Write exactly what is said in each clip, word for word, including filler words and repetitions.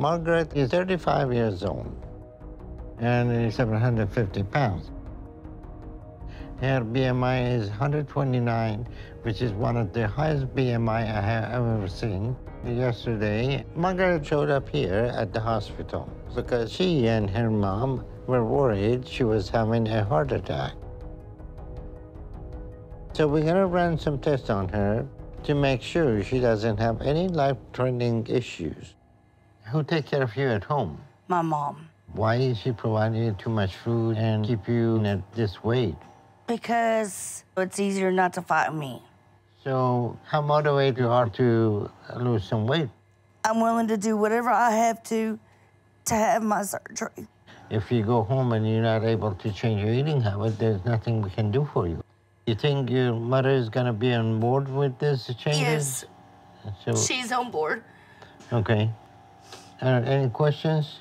Margaret is thirty-five years old and is seven hundred fifty pounds. Her B M I is one hundred twenty-nine, which is one of the highest B M I I have ever seen. Yesterday, Margaret showed up here at the hospital because she and her mom were worried she was having a heart attack. So we're gonna run some tests on her to make sure she doesn't have any life-threatening issues. Who takes care of you at home? My mom. Why is she providing you too much food and keep you at this weight? Because it's easier not to fight me. So how motivated you are to lose some weight? I'm willing to do whatever I have to to have my surgery. If you go home and you're not able to change your eating habit, there's nothing we can do for you. You think your mother is gonna be on board with this changes? Yes, so, she's on board. Okay. Uh, any questions?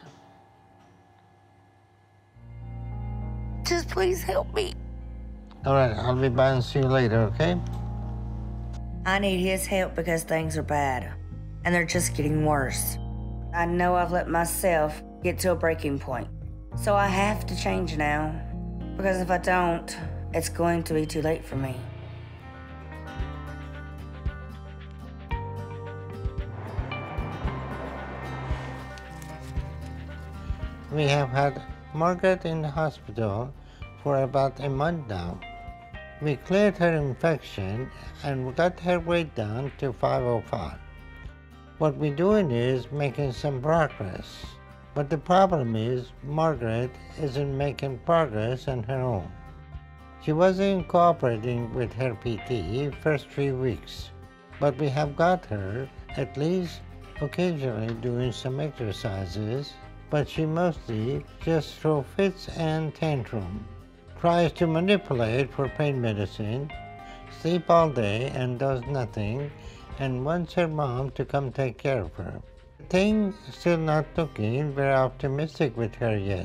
Just please help me. All right, I'll be by and see you later, okay? I need his help because things are bad, and they're just getting worse. I know I've let myself get to a breaking point, so I have to change now, because if I don't, it's going to be too late for me. We have had Margaret in the hospital for about a month now. We cleared her infection and got her weight down to five oh five. What we're doing is making some progress. But the problem is Margaret isn't making progress on her own. She wasn't cooperating with her P T first three weeks, but we have got her at least occasionally doing some exercises, but she mostly just throws fits and tantrum, tries to manipulate for pain medicine, sleep all day and does nothing, and wants her mom to come take care of her. Things still not looking very optimistic with her yet.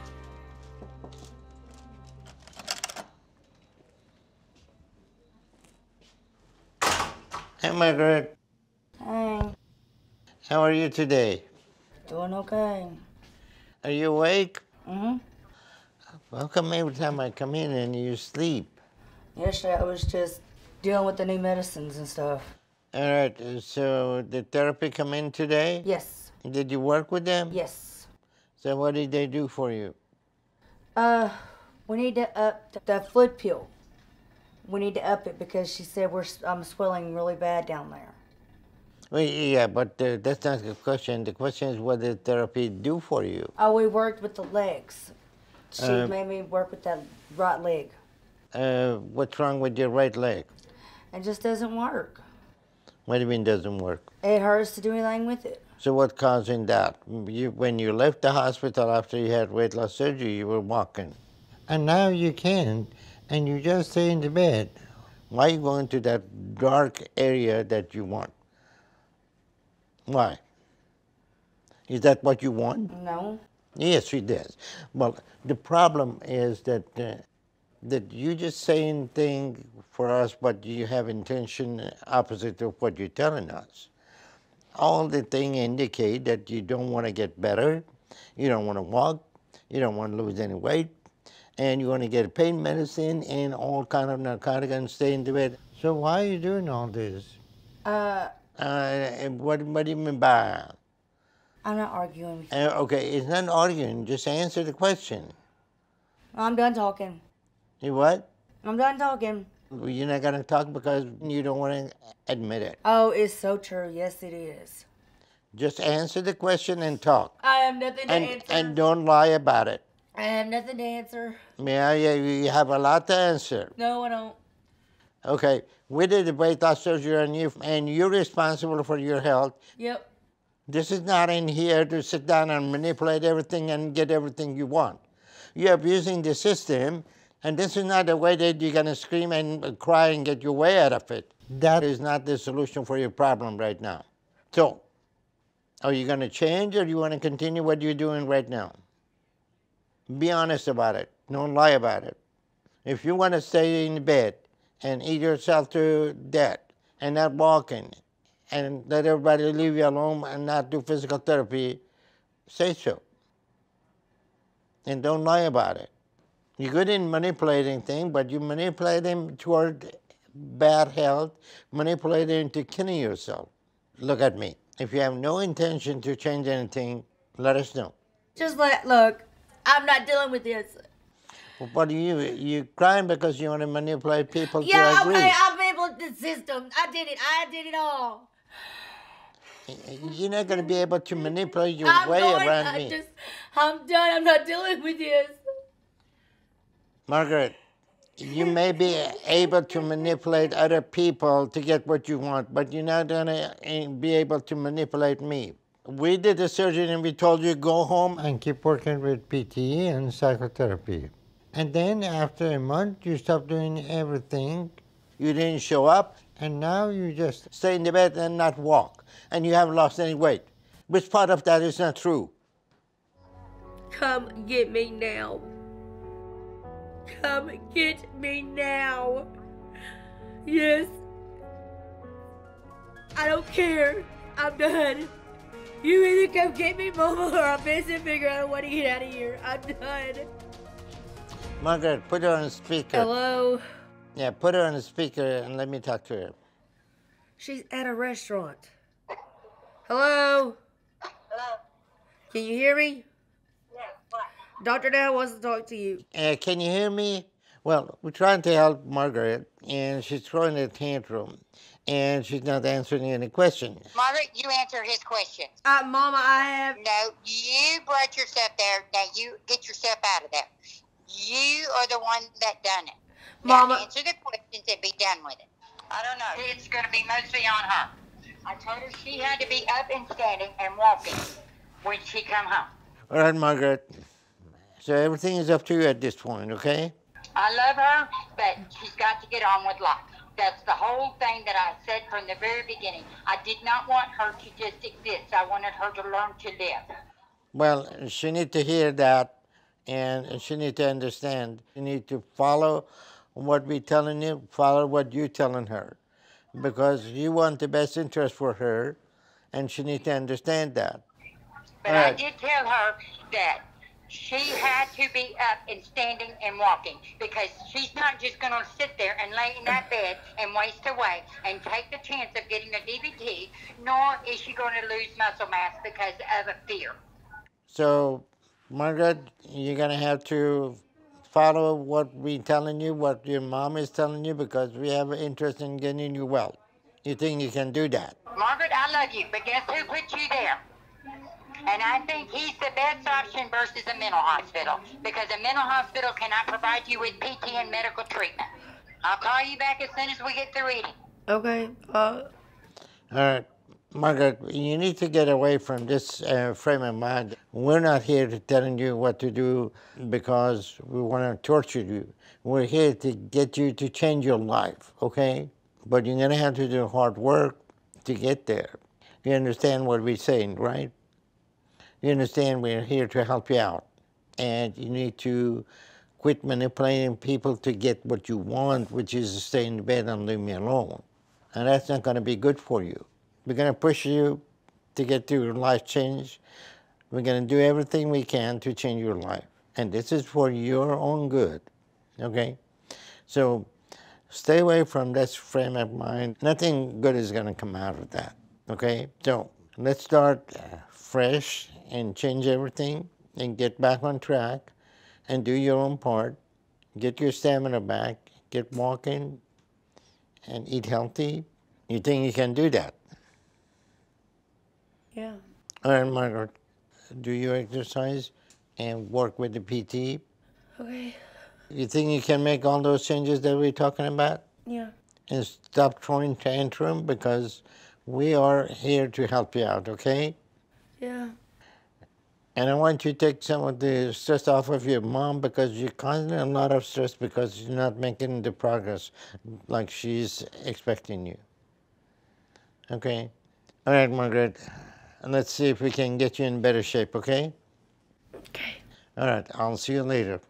Hey, Margaret. Hey, How are you today? doing okay. Are you awake? Mm-hmm. How come every time I come in and you sleep? Yesterday I was just dealing with the new medicines and stuff. All right, so did therapy come in today? Yes. Did you work with them? Yes. So what did they do for you? Uh, we need to up the fluid pill. We need to up it because she said we're I'm swelling really bad down there. Well, yeah, but uh, that's not the question. The question is what did therapy do for you? Oh, we worked with the legs. She Uh, made me work with that right leg. Uh, what's wrong with your right leg? It just doesn't work. What do you mean doesn't work? It hurts to do anything with it. So what causing that? You, when you left the hospital after you had weight loss surgery, you were walking. And now you can't, and you just stay in the bed. Why are you going to that dark area that you want? Why? Is that what you want? No. Yes, it is. Well, the problem is that uh, that you just saying thing for us, but you have intention opposite of what you're telling us. All the thing indicate that you don't want to get better, you don't want to walk, you don't want to lose any weight, and you want to get pain medicine and all kind of narcotic and stay in the bed. So why are you doing all this? Uh, Uh, what, what do you mean by? I'm not arguing with you. Uh, okay, it's not arguing, just answer the question. I'm done talking. You what? I'm done talking. You're not going to talk because you don't want to admit it. Oh, it's so true. Yes, it is. Just answer the question and talk. I have nothing to And, answer. and don't lie about it. I have nothing to answer. Yeah, yeah, you have a lot to answer. No, I don't. Okay, we did the weight loss surgery on you, and you're responsible for your health. Yep. This is not in here to sit down and manipulate everything and get everything you want. You're abusing the system, and this is not the way that you're gonna scream and cry and get your way out of it. That is not the solution for your problem right now. So, are you gonna change or do you wanna continue what you're doing right now? Be honest about it. Don't lie about it. If you wanna stay in bed and eat yourself to death and not walking and let everybody leave you alone and not do physical therapy, say so. And don't lie about it. You're good in manipulating things, but you manipulate them toward bad health, manipulate them into killing yourself. Look at me. If you have no intention to change anything, let us know. Just let, look, I'm not dealing with this. Well, what are you, you crying because you want to manipulate people Yeah, to agree? okay, I've manipulated the system. I did it. I did it all. You're not going to be able to manipulate your I'm way going, around I me. Just, I'm done. I'm not dealing with this. Margaret, you may be able to manipulate other people to get what you want, but you're not going to be able to manipulate me. We did the surgery and we told you go home and keep working with P T and psychotherapy. And then after a month, you stopped doing everything. You didn't show up, and now you just stay in the bed and not walk. And you haven't lost any weight. Which part of that is not true? Come get me now. Come get me now. Yes. I don't care. I'm done. You either come get me, Mama, or I'm busy figuring out how to get out of here. I'm done. Margaret, put her on the speaker. Hello? Yeah, put her on the speaker and let me talk to her. She's at a restaurant. Hello? Hello? Can you hear me? Yeah, what? Doctor Dow wants to talk to you. Uh, can you hear me? Well, we're trying to help Margaret, and she's throwing a tantrum, and she's not answering any questions. Margaret, you answer his questions. Uh, Mama, I have... No, you brought yourself there. Now you get yourself out of there. You are the one that done it. Mama... Now answer the questions and be done with it. I don't know. It's going to be mostly on her. I told her she had to be up and standing and walking when she come home. All right, Margaret. So everything is up to you at this point, okay? I love her, but she's got to get on with life. That's the whole thing that I said from the very beginning. I did not want her to just exist. I wanted her to learn to live. Well, she need to hear that, and she need to understand. You need to follow what we're telling you, follow what you're telling her, because you want the best interest for her, and she needs to understand that. But Right. I did tell her that she had to be up and standing and walking, because she's not just going to sit there and lay in that bed and waste away and take the chance of getting a D V T, nor is she going to lose muscle mass because of a fear. So, Margaret, you're going to have to follow what we're telling you, what your mom is telling you, because we have an interest in getting you well. You think you can do that? Margaret, I love you, but guess who put you there? And I think he's the best option versus a mental hospital, because a mental hospital cannot provide you with P T and medical treatment. I'll call you back as soon as we get through eating. Okay, uh... All right, Margaret, you need to get away from this uh, frame of mind. We're not here to telling you what to do because we want to torture you. We're here to get you to change your life, okay? But you're going to have to do hard work to get there. You understand what we're saying, right? You understand we're here to help you out. And you need to quit manipulating people to get what you want, which is to stay in bed and leave me alone. And that's not going to be good for you. We're going to push you to get to your life change. We're going to do everything we can to change your life. And this is for your own good, okay? So stay away from this frame of mind. Nothing good is going to come out of that, okay? So let's start uh, fresh and change everything and get back on track and do your own part. Get your stamina back, get walking, and eat healthy. You think you can do that? Yeah. All right, Margaret, do your exercise and work with the P T. Okay. You think you can make all those changes that we're talking about? Yeah. And stop throwing tantrum, because we are here to help you out, okay? Yeah. And I want you to take some of the stress off of your mom, because you're causing a lot of stress because you're not making the progress like she's expecting you. Okay? All right, Margaret. Let's see if we can get you in better shape, okay? Okay. All right, I'll see you later.